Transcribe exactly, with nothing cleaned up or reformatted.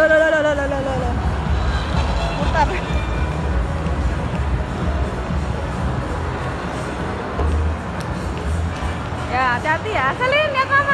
Loh, loh, loh, loh, loh, loh, loh, loh. Putar. Ya, hati-hati ya. Selin, lihat mama.